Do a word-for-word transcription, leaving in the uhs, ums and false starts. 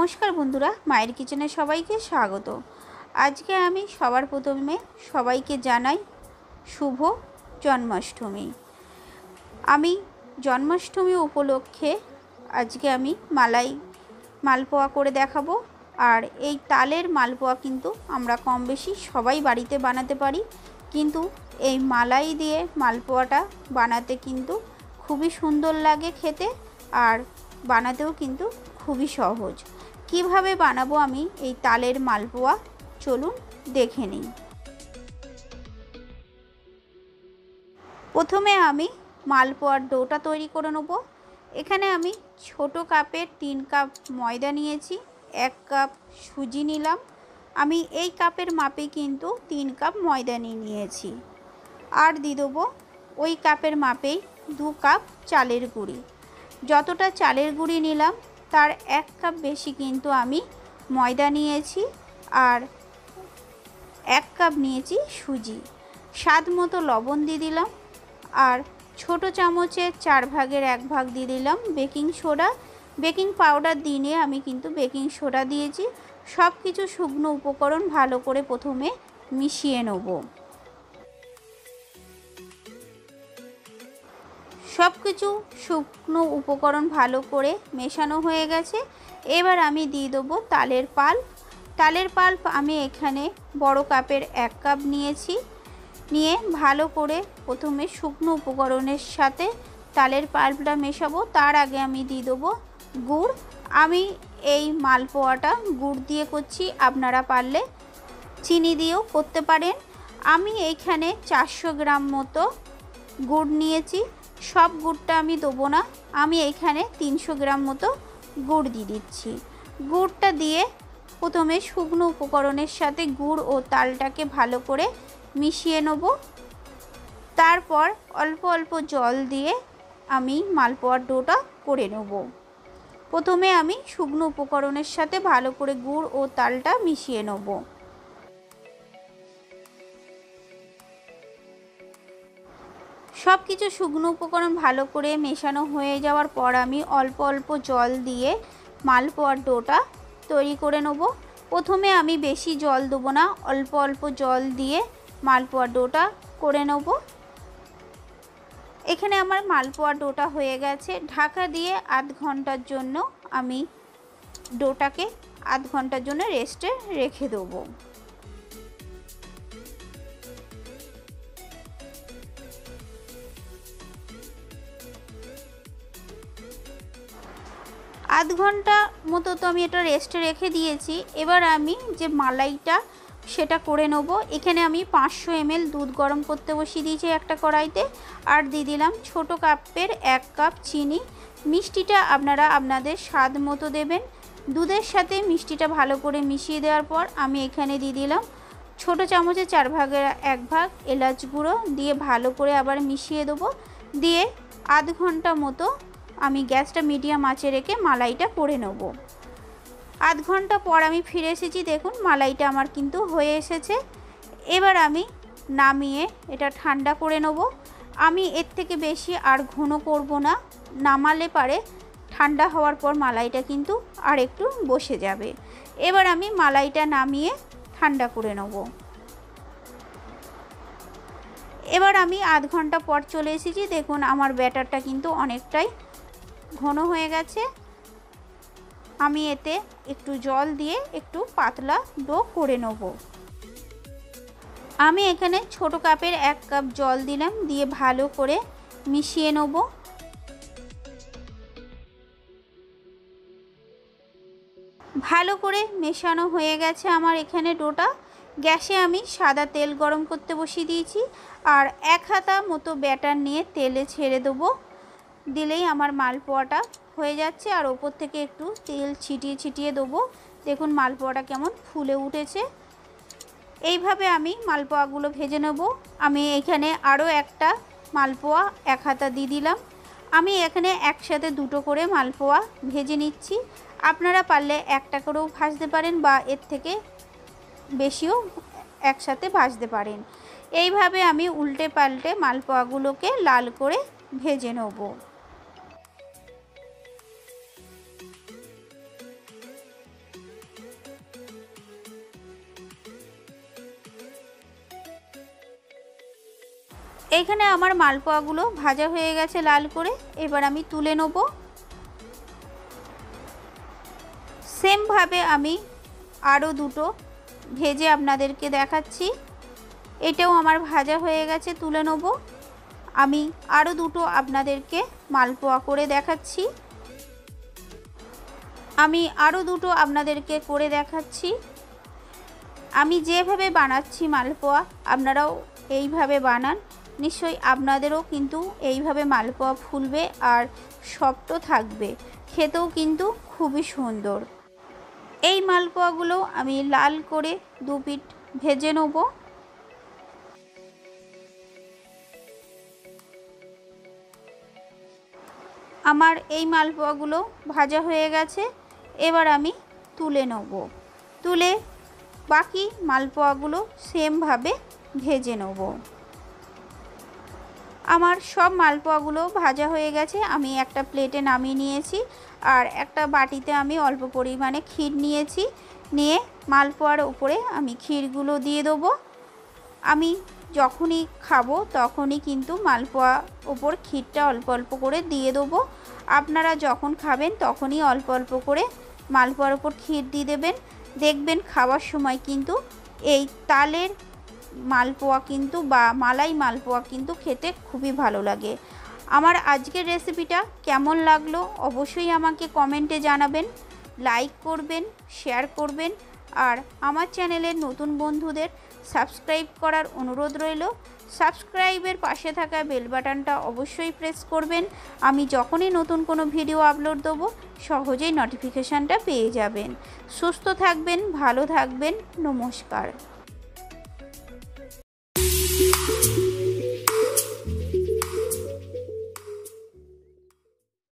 नमस्कार बंधुरा मायेर किचेने सबाइके स्वागत। आज के आमी सबार प्रथमे सबाइके जानाई शुभ जन्माष्टमी। आमी जन्माष्टमी उपलक्षे आज के आमी मालाई मालपोया करे देखाबो। और এই তালের মালপোয়া কিন্তু আমরা কম বেশি সবাই বাড়িতে বানাতে পারি, কিন্তু এই মালাই দিয়ে মালপোয়াটা বানাতে কিন্তু খুবই সুন্দর লাগে খেতে, আর বানাতেও কিন্তু খুবই সহজ। কিভাবে বানাবো আমি এই তালের মালপোয়া চলুন দেখে নিই। প্রথমে আমি মালপোয়ার ডোটা তৈরি করে নেব। এখানে আমি ছোট কাপের তিন কাপ ময়দা নিয়েছি, এক কাপ সুজি নিলাম। আমি এই কাপের মাপে কিন্তু তিন কাপ ময়দা নিয়ে নিয়েছি। আর দিয়ে দেবো ওই কাপের মাপেই দু কাপ চালের গুঁড়ি। যতটা চালের গুঁড়ি নিলাম তার এক কাপ বেশি কিন্তু আমি ময়দা নিয়েছি, আর এক কাপ নিয়েছি সুজি। স্বাদ মতো লবণ দিয়ে দিলাম, আর ছোট চামচের চার ভাগের এক ভাগ দিয়ে দিলাম বেকিং সোডা। বেকিং পাউডার দিয়ে আমি কিন্তু বেকিং সোডা দিয়েছি। সব কিছু শুকনো উপকরণ ভালো করে প্রথমে মিশিয়ে নেব। সব কিছু শুকনো উপকরণ ভালো করে মেশানো হয়ে গেছে। এবার আমি দিয়ে দেবো তালের পাল্প। তালের পাল্প আমি এখানে বড় কাপের এক কাপ নিয়েছি। নিয়ে ভালো করে প্রথমে শুকনো উপকরণের সাথে তালের পাল্পটা মেশাবো। তার আগে আমি দিয়ে দেবো গুড়। আমি এই মালপোয়াটা গুড় দিয়ে করছি, আপনারা পারলে চিনি দিয়েও করতে পারেন। আমি এইখানে চারশো গ্রাম মতো গুড় নিয়েছি। সব গুড়টা আমি দেবো না, আমি এইখানে তিনশো গ্রাম মতো গুড় দিয়ে দিচ্ছি। গুড়টা দিয়ে প্রথমে শুকনো উপকরণের সাথে গুড় ও তালটাকে ভালো করে মিশিয়ে নেব। তারপর অল্প অল্প জল দিয়ে আমি মালপোয়ার ডোটা করে নেব। প্রথমে আমি শুকনো উপকরণের সাথে ভালো করে গুড় ও তালটা মিশিয়ে নেব। সব কিছু শুকনো উপকরণ ভালো করে মেশানো হয়ে যাওয়ার পর আমি অল্প অল্প জল দিয়ে মালপোয়ার ডোটা তৈরি করে নেব। প্রথমে আমি বেশি জল দেবো না, অল্প অল্প জল দিয়ে মালপোয়ার ডোটা করে নেব। এখানে আমার মালপোয়া ডোটা হয়ে গেছে। ঢাকা দিয়ে আধ ঘন্টার জন্য আমি ডোটাকে আধ ঘন্টার জন্য রেস্টে রেখে দেবো। আধ ঘন্টা মতো তো আমি এটা রেস্টে রেখে দিয়েছি। এবার আমি যে মালাইটা সেটা করে নেব। এখানে আমি পাঁচশো এমএল দুধ গরম করতে বসিয়ে দিয়েছি একটা কড়াইতে, আর দিয়ে দিলাম ছোটো কাপের এক কাপ চিনি। মিষ্টিটা আপনারা আপনাদের স্বাদ মতো দেবেন। দুধের সাথে মিষ্টিটা ভালো করে মিশিয়ে দেওয়ার পর আমি এখানে দিয়ে দিলাম ছোটো চামচে চার ভাগের এক ভাগ এলাচ গুঁড়ো দিয়ে ভালো করে আবার মিশিয়ে দেবো। দিয়ে আধ ঘন্টা মতো আমি গ্যাসটা মিডিয়াম আঁচে রেখে মালাইটা করে নেব। আধ ঘন্টা পর আমি ফিরে এসেছি, দেখুন মালাইটা আমার কিন্তু হয়ে এসেছে। এবার আমি নামিয়ে এটা ঠান্ডা করে নেব। আমি এর থেকে বেশি আর ঘন করব না, নামালে পারে ঠান্ডা হওয়ার পর মালাইটা কিন্তু আর একটু বসে যাবে। এবার আমি মালাইটা নামিয়ে ঠান্ডা করে নেব। এবার আমি আধ ঘন্টা পর চলে এসেছি, দেখুন আমার ব্যাটারটা কিন্তু অনেকটাই ঘন হয়ে গেছে। আমি এতে একটু জল দিয়ে একটু পাতলা ডো করে নেব। আমি এখানে ছোট কাপের এক কাপ জল দিলাম, দিয়ে ভালো করে মিশিয়ে নেব। ভালো করে মেশানো হয়ে গেছে আমার এখানে ডোটা। গ্যাসে আমি সাদা তেল গরম করতে বসিয়ে দিয়েছি, আর এক হাতা মতো ব্যাটার নিয়ে তেলে ছেড়ে দেবো। দিলেই আমার মালপোয়াটা হয়ে যাচ্ছে। আর ওপর থেকে একটু তেল ছিটিয়ে ছিটিয়ে দেবো। দেখুন মালপোয়াটা কেমন ফুলে উঠেছে। এইভাবে আমি মালপোয়াগুলো ভেজে নেব। আমি এখানে আরও একটা মালপোয়া এক হাতা দিয়ে দিলাম। আমি এখানে একসাথে দুটো করে মালপোয়া ভেজে নিচ্ছি। আপনারা পারলে একটা করেও ভাজতে পারেন, বা এর থেকে বেশিও একসাথে ভাজতে পারেন। এইভাবে আমি উল্টে পাল্টে মালপোয়াগুলোকে লাল করে ভেজে নেব। এখানে আমার মালপোয়াগুলো ভাজা হয়ে গেছে লাল করে, এবার আমি তুলে নেব। সেমভাবে আমি আরও দুটো ভেজে আপনাদেরকে দেখাচ্ছি। এটাও আমার ভাজা হয়ে গেছে, তুলে নেব। আমি আরও দুটো আপনাদেরকে মালপোয়া করে দেখাচ্ছি। আমি আরও দুটো আপনাদেরকে করে দেখাচ্ছি। আমি যেভাবে বানাচ্ছি মালপোয়া আপনারাও এইভাবে বানান, নিশ্চয়ই আপনাদেরও কিন্তু এইভাবে মালপোয়া ফুলবে আর সফটও থাকবে, খেতেও কিন্তু খুবই সুন্দর। এই মালপোয়াগুলো আমি লাল করে দু পিঠ ভেজে নেব। আমার এই মালপোয়াগুলো ভাজা হয়ে গেছে, এবার আমি তুলে নেব। তুলে বাকি মালপোয়াগুলো সেমভাবে ভেজে নেব। আমার সব মালপোয়াগুলো ভাজা হয়ে গেছে, আমি একটা প্লেটে নামিয়ে নিয়েছি। আর একটা বাটিতে আমি অল্প পরিমাণে ক্ষীর নিয়েছি, নিয়ে মালপোয়ার উপরে আমি ক্ষীরগুলো দিয়ে দেবো। আমি যখনই খাবো তখনই কিন্তু মালপোয়া ওপর ক্ষীরটা অল্প অল্প করে দিয়ে দেবো। আপনারা যখন খাবেন তখনই অল্প অল্প করে মালপোয়ার ওপর ক্ষীর দিয়ে দেবেন। দেখবেন খাওয়ার সময় কিন্তু এই তালের মালপোয়া কিন্তু বা মালাই মালপোয়া কিন্তু খেতে খুবই ভালো লাগে। আমার আজকের রেসিপিটা কেমন লাগলো অবশ্যই আমাকে কমেন্টে জানাবেন, লাইক করবেন, শেয়ার করবেন। আর আমার চ্যানেলের নতুন বন্ধুদের সাবস্ক্রাইব করার অনুরোধ রইল। সাবস্ক্রাইবের পাশে থাকা বেল বাটনটা অবশ্যই প্রেস করবেন। আমি যখনই নতুন কোনো ভিডিও আপলোড দেবো সহজেই নোটিফিকেশানটা পেয়ে যাবেন। সুস্থ থাকবেন, ভালো থাকবেন, নমস্কার।